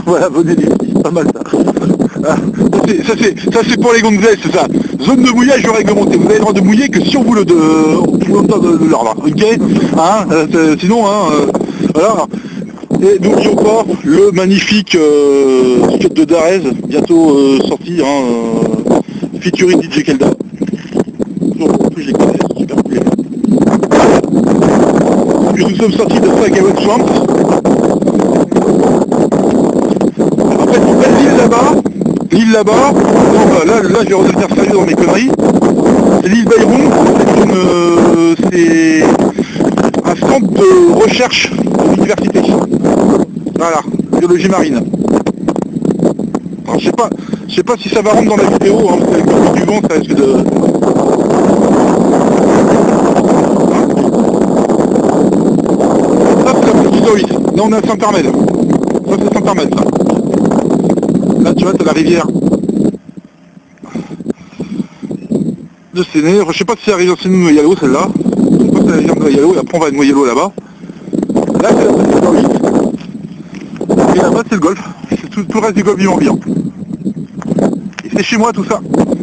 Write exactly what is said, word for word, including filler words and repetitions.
Voilà, bonne idée, pas mal ça. Ah, ça c'est ça c'est pour les gonzesses, c'est ça. Zone de mouillage réglementée. Vous avez le droit de mouiller que si on vous le de, de, de l'ordre. Ok, hein, euh, sinon, hein, euh, voilà. Et n'oublions pas le magnifique euh, skate de Darez, bientôt euh, sorti, hein, euh, featuring D J Kelda. En plus je les connais, c'est super cool. Puis nous sommes sortis de Sagawan Swamp. En fait, en fait l'île là-bas, l'île là-bas, non, bah, là, là je vais redevenir sérieux dans mes conneries. C'est l'île Bayron, c'est une, euh, c'est un centre de recherche de l'université. Voilà, biologie marine. Alors, je sais pas, je sais pas si ça va rentrer dans la vidéo, hein, parce qu'avec le du vent, ça risque de... Ça c'est la petite Doris. Là on est à Saint-Armel. Ça c'est Saint-Armel ça. Là tu vois, t'as la rivière de Séné. Je sais pas si c'est la rivière de Séné ou Noyalo celle-là. Je sais pas si c'est la rivière de Noyalo, et après on va à Noyalo là-bas. Là c'est la petite Doris. Et là-bas c'est le golfe. C'est tout, tout le reste du golfe du Morbihan. Et c'est chez moi tout ça.